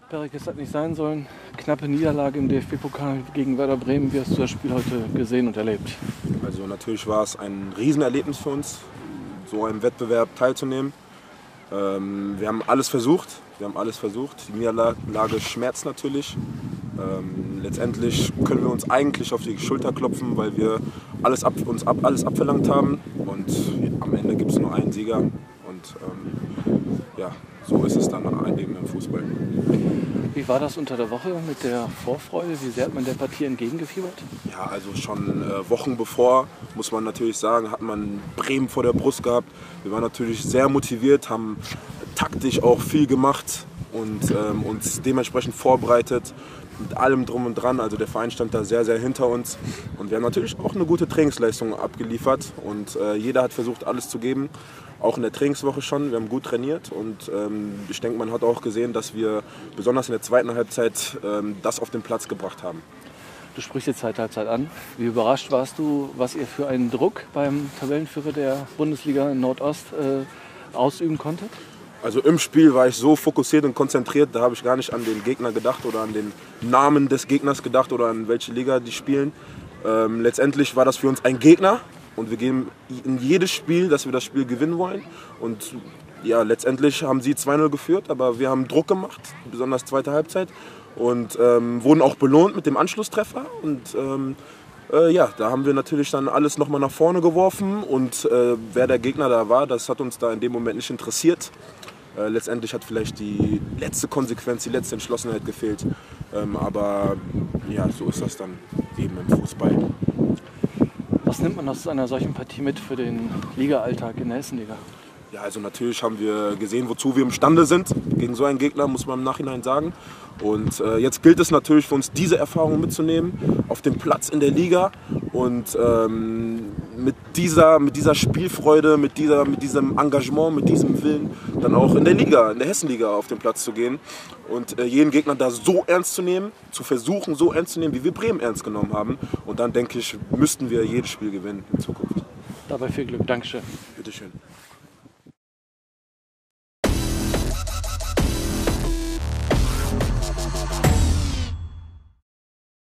Perek, es hat nicht sein sollen. Knappe Niederlage im DFB-Pokal gegen Werder Bremen. Wie hast du das Spiel heute gesehen und erlebt? Also natürlich war es ein Riesenerlebnis für uns, so einem Wettbewerb teilzunehmen. Wir haben alles versucht. Die Niederlage schmerzt natürlich. Letztendlich können wir uns eigentlich auf die Schulter klopfen, weil wir alles abverlangt haben. Und am Ende gibt es nur einen Sieger. Und ja, so ist es dann eben im Fußball. Wie war das unter der Woche mit der Vorfreude? Wie sehr hat man der Partie entgegengefiebert? Ja, also schon Wochen bevor, muss man natürlich sagen, hat man Bremen vor der Brust gehabt. Wir waren natürlich sehr motiviert, haben taktisch auch viel gemacht und uns dementsprechend vorbereitet. Mit allem drum und dran, also der Verein stand da sehr, sehr hinter uns. Und wir haben natürlich auch eine gute Trainingsleistung abgeliefert und jeder hat versucht, alles zu geben. Auch in der Trainingswoche schon, wir haben gut trainiert und ich denke, man hat auch gesehen, dass wir besonders in der zweiten Halbzeit das auf den Platz gebracht haben. Du sprichst jetzt Halbzeit an. Wie überrascht warst du, was ihr für einen Druck beim Tabellenführer der Bundesliga Nordost ausüben konntet? Also im Spiel war ich so fokussiert und konzentriert, da habe ich gar nicht an den Gegner gedacht oder an den Namen des Gegners gedacht oder an welche Liga die spielen. Letztendlich war das für uns ein Gegner und wir gehen in jedes Spiel, dass wir das Spiel gewinnen wollen. Und ja, letztendlich haben sie 2-0 geführt, aber wir haben Druck gemacht, besonders zweite Halbzeit und wurden auch belohnt mit dem Anschlusstreffer. Und ja, da haben wir natürlich dann alles nochmal nach vorne geworfen und wer der Gegner da war, das hat uns da in dem Moment nicht interessiert. Letztendlich hat vielleicht die letzte Konsequenz, die letzte Entschlossenheit gefehlt. Aber ja, so ist das dann eben im Fußball. Was nimmt man aus einer solchen Partie mit für den Liga-Alltag in der Hessenliga? Ja, also natürlich haben wir gesehen, wozu wir imstande sind. Gegen so einen Gegner, muss man im Nachhinein sagen. Und jetzt gilt es natürlich für uns, diese Erfahrung mitzunehmen, auf dem Platz in der Liga und mit dieser Spielfreude, mit diesem Engagement, mit diesem Willen dann auch in der Liga, in der Hessenliga auf den Platz zu gehen und jeden Gegner da so ernst zu nehmen, zu versuchen, so ernst zu nehmen, wie wir Bremen ernst genommen haben. Und dann denke ich, müssten wir jedes Spiel gewinnen in Zukunft. Dabei viel Glück. Dankeschön. Bitteschön.